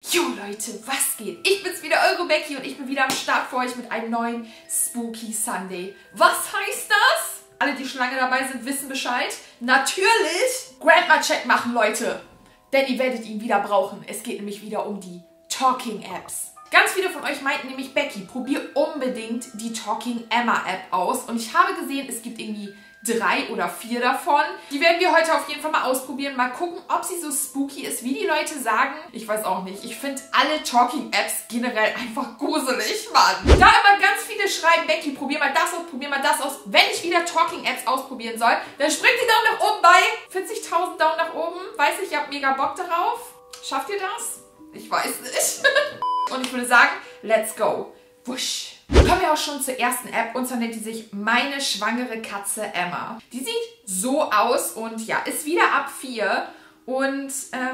Jo Leute, was geht? Ich bin's wieder, eure Becky, und ich bin wieder am Start für euch mit einem neuen Spooky Sunday. Was heißt das? Alle, die schon lange dabei sind, wissen Bescheid. Natürlich Grandma-Check machen, Leute. Denn ihr werdet ihn wieder brauchen. Es geht nämlich wieder um die Talking Apps. Ganz viele von euch meinten nämlich, Becky, probier unbedingt die Talking Emma App aus. Und ich habe gesehen, es gibt irgendwie 3 oder 4 davon. Die werden wir heute auf jeden Fall mal ausprobieren. Mal gucken, ob sie so spooky ist, wie die Leute sagen. Ich weiß auch nicht. Ich finde alle Talking Apps generell einfach gruselig, Mann. Da immer ganz viele schreiben, Becky, probier mal das aus, probier mal das aus. Wenn ich wieder Talking Apps ausprobieren soll, dann springt die Daumen nach oben bei 40.000 Daumen nach oben. Weiß ich, ihr habt mega Bock darauf. Schafft ihr das? Ich weiß nicht. Und ich würde sagen, let's go. Wusch. Kommen wir auch schon zur ersten App, und zwar nennt die sich Meine schwangere Katze Emma. Die sieht so aus und ja, ist wieder ab 4 und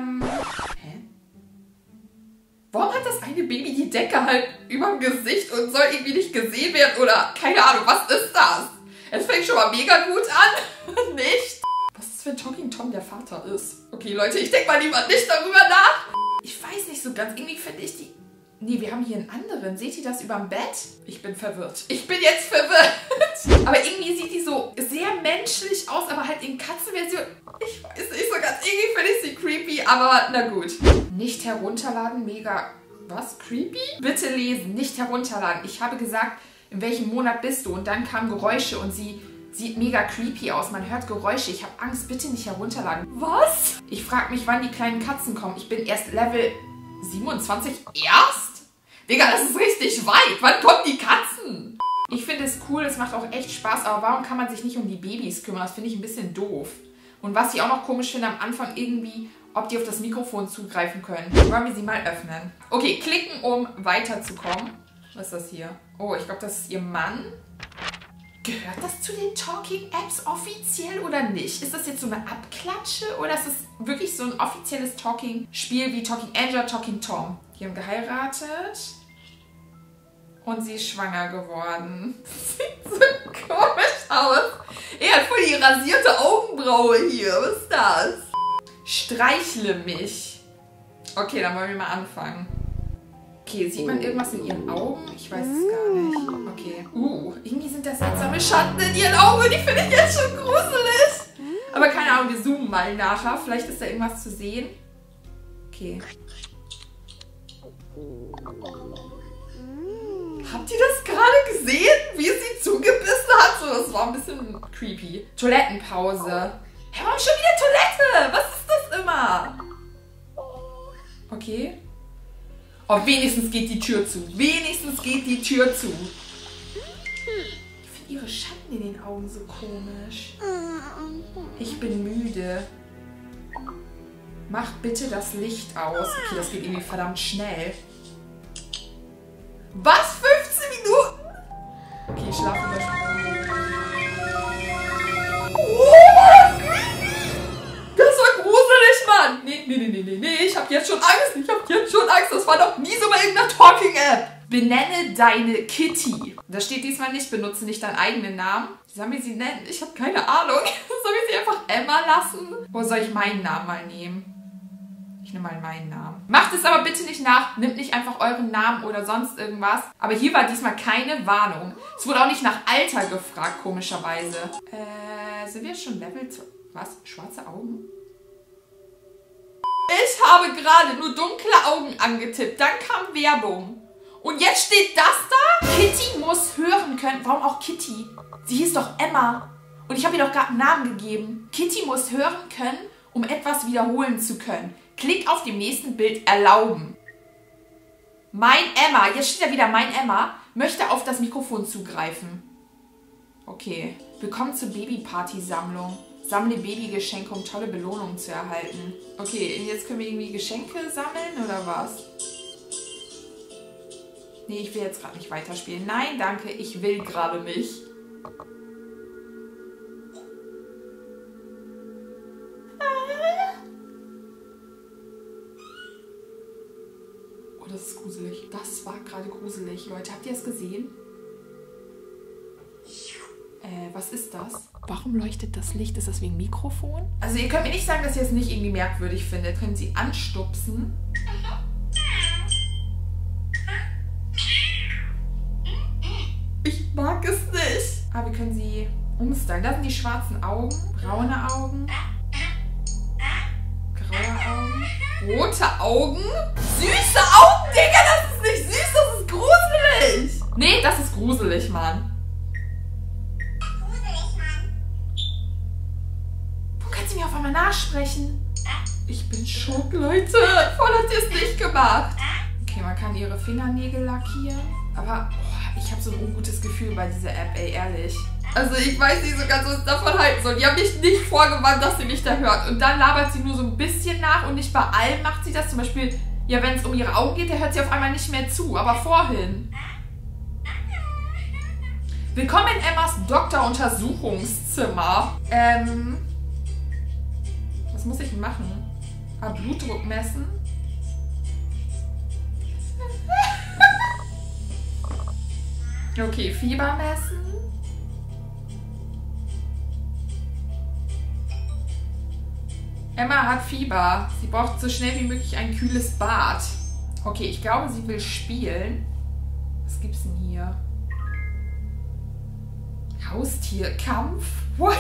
Warum hat das eine Baby die Decke halt überm Gesicht und soll irgendwie nicht gesehen werden oder keine Ahnung, was ist das? Es fängt schon mal mega gut an, nicht? Was ist, wenn Talking Tom der Vater ist? Okay Leute, ich denke mal lieber nicht darüber nach. Ich weiß nicht so ganz, irgendwie finde ich die... Nee, wir haben hier einen anderen. Seht ihr das überm Bett? Ich bin verwirrt. Ich bin jetzt verwirrt. Aber irgendwie sieht die so sehr menschlich aus, aber halt in Katzenversion. Ich weiß nicht so ganz. Irgendwie finde ich sie creepy, aber na gut. Nicht herunterladen, mega... Was? Creepy? Bitte lesen, nicht herunterladen. Ich habe gesagt, in welchem Monat bist du? Und dann kamen Geräusche und sie sieht mega creepy aus. Man hört Geräusche. Ich habe Angst, bitte nicht herunterladen. Was? Ich frage mich, wann die kleinen Katzen kommen. Ich bin erst Level 27 erst? Digga, das ist richtig weit. Wann kommen die Katzen? Ich finde es cool, es macht auch echt Spaß, aber warum kann man sich nicht um die Babys kümmern? Das finde ich ein bisschen doof. Und was ich auch noch komisch finde, am Anfang irgendwie, ob die auf das Mikrofon zugreifen können. Wollen wir sie mal öffnen? Okay, klicken, um weiterzukommen. Was ist das hier? Oh, ich glaube, das ist ihr Mann. Gehört das zu den Talking Apps offiziell oder nicht? Ist das jetzt so eine Abklatsche oder ist es wirklich so ein offizielles Talking-Spiel wie Talking Angel, Talking Tom? Die haben geheiratet und sie ist schwanger geworden. Sieht so komisch aus. Er hat voll die rasierte Augenbraue hier. Was ist das? Streichle mich. Okay, dann wollen wir mal anfangen. Okay, sieht man irgendwas in ihren Augen? Ich weiß es gar nicht. Okay. Irgendwie sind das seltsame Schatten in ihren Augen und die finde ich jetzt schon gruselig. Aber keine Ahnung, wir zoomen mal nachher. Vielleicht ist da irgendwas zu sehen. Okay. Habt ihr das gerade gesehen? Wie sie zugebissen hat? So, das war ein bisschen creepy. Toilettenpause. Hä, warum schon wieder Toilette? Was ist das immer? Okay. Oh, wenigstens geht die Tür zu. Wenigstens geht die Tür zu. Ich finde ihre Schatten in den Augen so komisch. Ich bin müde. Mach bitte das Licht aus. Okay, das geht irgendwie verdammt schnell. Was? 15 Minuten? Okay, ich schlafe wieder schon. Oh, das war gruselig, Mann. Nee. Ich hab jetzt schon Angst. Das war doch nie so bei irgendeiner Talking-App. Benenne deine Kitty. Da steht diesmal nicht, benutze nicht deinen eigenen Namen. Wie sollen wir sie nennen? Ich habe keine Ahnung. Soll ich sie einfach Emma lassen? Oder soll ich meinen Namen mal nehmen? Ich nehme mal meinen Namen. Macht es aber bitte nicht nach. Nimmt nicht einfach euren Namen oder sonst irgendwas. Aber hier war diesmal keine Warnung. Es wurde auch nicht nach Alter gefragt, komischerweise. Sind wir schon Level 2? Was? Schwarze Augen? Ich habe gerade nur dunkle Augen angetippt. Dann kam Werbung. Und jetzt steht das da? Kitty muss hören können. Warum auch Kitty? Sie hieß doch Emma. Und ich habe ihr doch gerade einen Namen gegeben. Kitty muss hören können, um etwas wiederholen zu können. Klick auf dem nächsten Bild erlauben. Mein Emma, jetzt steht da wieder Mein Emma, möchte auf das Mikrofon zugreifen. Okay. Willkommen zur Babyparty-Sammlung. Sammle Babygeschenke, um tolle Belohnungen zu erhalten. Okay, jetzt können wir irgendwie Geschenke sammeln oder was? Nee, ich will jetzt gerade nicht weiterspielen. Nein, danke, ich will gerade nicht. Oh, das ist gruselig. Das war gerade gruselig, Leute. Habt ihr es gesehen? Was ist das? Warum leuchtet das Licht? Ist das wegen Mikrofon? Also ihr könnt mir nicht sagen, dass ihr es nicht irgendwie merkwürdig findet. Können Sie anstupsen? Ah, wir können sie umstylen. Da sind die schwarzen Augen, braune Augen, graue Augen, rote Augen, süße Augen, Digga, das ist nicht süß, das ist gruselig. Nee, das ist gruselig, Mann. Wo kann sie mir auf einmal nachsprechen? Ich bin schock, Leute. Voll hat sie es nicht gemacht. Okay, man kann ihre Fingernägel lackieren. Aber boah, ich habe so ein ungutes Gefühl bei dieser App, ey, ehrlich. Also ich weiß nicht so ganz, was ich davon halten soll. Die haben mich nicht vorgewarnt, dass sie mich da hört. Und dann labert sie nur so ein bisschen nach und nicht bei allem macht sie das. Zum Beispiel, ja, wenn es um ihre Augen geht, da hört sie auf einmal nicht mehr zu. Aber vorhin. Willkommen in Emmas Doktoruntersuchungszimmer. Was muss ich denn machen? Blutdruck messen. Okay, Fieber messen. Emma hat Fieber. Sie braucht so schnell wie möglich ein kühles Bad. Okay, ich glaube, sie will spielen. Was gibt's denn hier? Haustierkampf? What?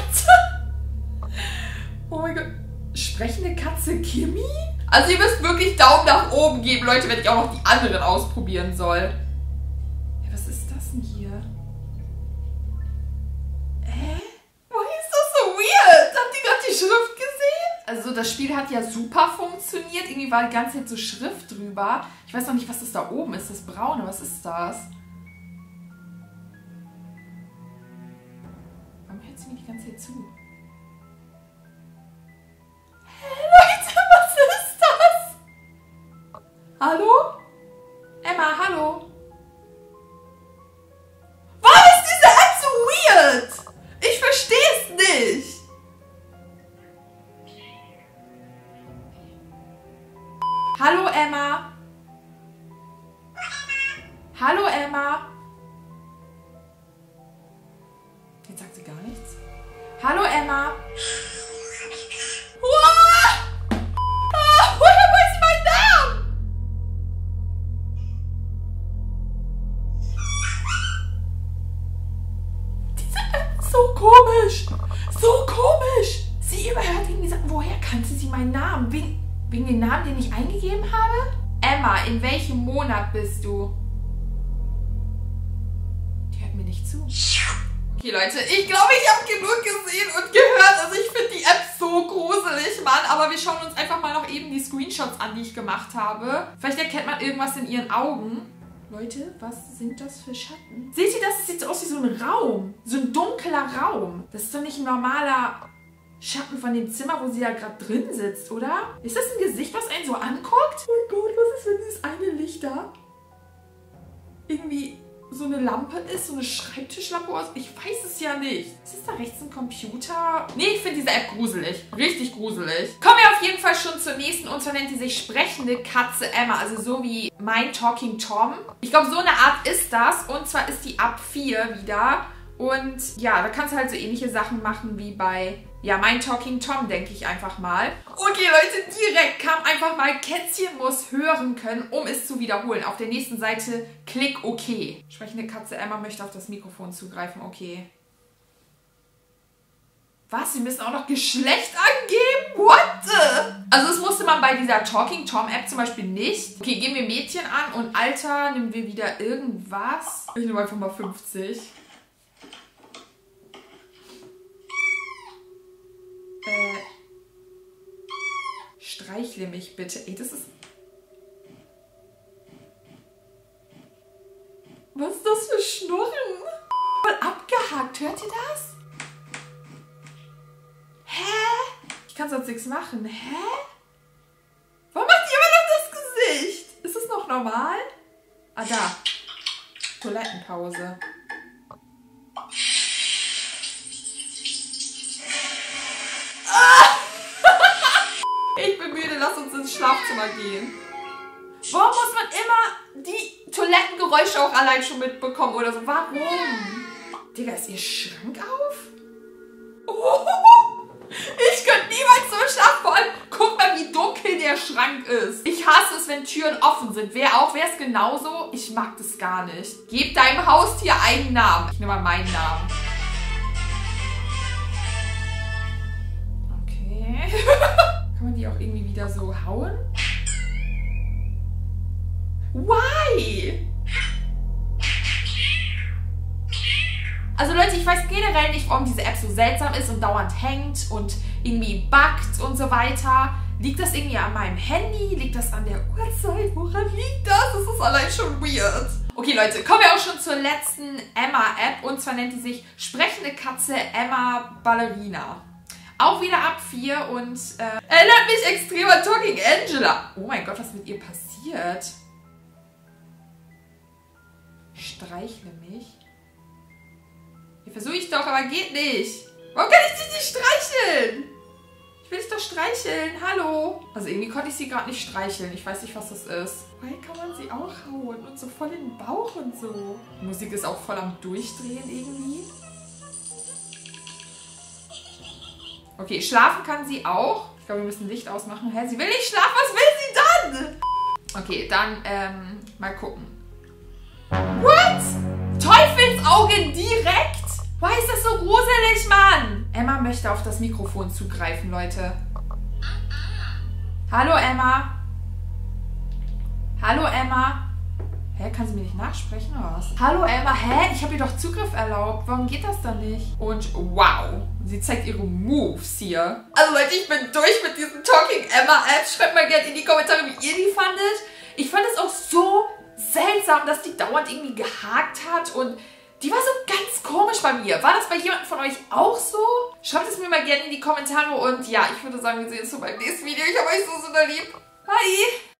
Oh mein Gott. Sprechende Katze Kimi? Also ihr müsst wirklich Daumen nach oben geben, Leute, wenn ich auch noch die anderen ausprobieren soll. Ja, was ist das denn hier? Woher ist das so weird? Habt ihr gerade die Schrift gesehen? Also das Spiel hat ja super funktioniert. Irgendwie war die ganze Zeit so Schrift drüber. Ich weiß noch nicht, was das da oben ist. Das Braune, was ist das? Warum hört sie mir die ganze Zeit zu? Hallo? Emma, hallo? Warum ist diese App so weird? Ich verstehe es nicht. Hallo, Emma. Hallo, Emma. Jetzt sagt sie gar nichts. Hallo, Emma. So komisch. Sie überhört irgendwie sagen, woher kannte sie meinen Namen? Wegen dem Namen, den ich eingegeben habe? Emma, in welchem Monat bist du? Die hört mir nicht zu. Okay, Leute, ich glaube, ich habe genug gesehen und gehört. Also ich finde die App so gruselig, Mann. Aber wir schauen uns einfach mal noch eben die Screenshots an, die ich gemacht habe. Vielleicht erkennt man irgendwas in ihren Augen. Leute, was sind das für Schatten? Seht ihr, das sieht so aus wie so ein Raum. So ein dunkler Raum. Das ist doch nicht ein normaler Schatten von dem Zimmer, wo sie da gerade drin sitzt, oder? Ist das ein Gesicht, was einen so anguckt? Oh mein Gott, was ist, wenn dieses eine Licht da irgendwie so eine Lampe ist? So eine Schreibtischlampe? Ich weiß es ja nicht. Ist da rechts ein Computer? Nee, ich finde diese App gruselig. Richtig gruselig. Kommen wir auf jeden Fall schon zur nächsten. Und zwar nennt die sich Sprechende Katze Emma. Also so wie My Talking Tom. Ich glaube, so eine Art ist das. Und zwar ist die ab 4 wieder. Und ja, da kannst du halt so ähnliche Sachen machen wie bei, ja, My Talking Tom, denke ich einfach mal. Okay, Leute, direkt kam einfach mal Kätzchen muss hören können, um es zu wiederholen. Auf der nächsten Seite klick OK. Sprechende Katze Emma möchte auf das Mikrofon zugreifen. Okay. Was? Sie müssen auch noch Geschlecht angeben? What the? Also das musste man bei dieser Talking Tom App zum Beispiel nicht. Okay, geben wir Mädchen an und Alter nehmen wir wieder irgendwas. Ich nehme einfach mal 50. Streichle mich bitte. Ey, das ist... Was ist das für Schnurren? Voll abgehakt. Hört ihr das? Hä? Ich kann sonst nichts machen. Hä? Warum macht die immer noch das Gesicht? Ist das noch normal? Ah, da. Toilettenpause. Ich bin müde, lass uns ins Schlafzimmer gehen. Warum muss man immer die Toilettengeräusche auch allein schon mitbekommen oder so? Warum? Digga, ist ihr Schrank auf? Oh, ich könnte niemals so schlafen. Vor allem, guck mal, wie dunkel der Schrank ist. Ich hasse es, wenn Türen offen sind. Wer es genauso? Ich mag das gar nicht. Gib deinem Haustier einen Namen. Ich nehme mal meinen Namen. Kann man die auch irgendwie wieder so hauen? Why? Also Leute, ich weiß generell nicht, warum diese App so seltsam ist und dauernd hängt und irgendwie buggt und so weiter. Liegt das irgendwie an meinem Handy? Liegt das an der Uhrzeit? Woran liegt das? Das ist allein schon weird. Okay Leute, kommen wir auch schon zur letzten Emma-App und zwar nennt die sich Sprechende Katze Emma Ballerina. Auch wieder ab 4 und erinnert mich extrem an Talking Angela. Oh mein Gott, was mit ihr passiert? Streichle mich. Hier versuche ich doch, aber geht nicht. Warum kann ich dich nicht streicheln? Ich will dich doch streicheln. Hallo. Also irgendwie konnte ich sie gerade nicht streicheln. Ich weiß nicht, was das ist. Why kann man sie auch hauen? Und so voll in den Bauch und so. Die Musik ist auch voll am Durchdrehen irgendwie. Okay, schlafen kann sie auch. Ich glaube, wir müssen Licht ausmachen. Hä, sie will nicht schlafen. Was will sie dann? Okay, dann mal gucken. What? Teufelsauge direkt? Why ist das so gruselig, Mann? Emma möchte auf das Mikrofon zugreifen, Leute. Hallo, Emma. Hallo, Emma. Hä, kann sie mir nicht nachsprechen oder was? Hallo, Emma. Hä? Ich habe ihr doch Zugriff erlaubt. Warum geht das dann nicht? Und wow, sie zeigt ihre Moves hier. Also Leute, ich bin durch mit diesen Talking Emma Apps. Schreibt mal gerne in die Kommentare, wie ihr die fandet. Ich fand es auch so seltsam, dass die dauernd irgendwie gehakt hat und die war so ganz komisch bei mir. War das bei jemandem von euch auch so? Schreibt es mir mal gerne in die Kommentare und ja, ich würde sagen, wir sehen uns so beim nächsten Video. Ich habe euch so lieb. Bye!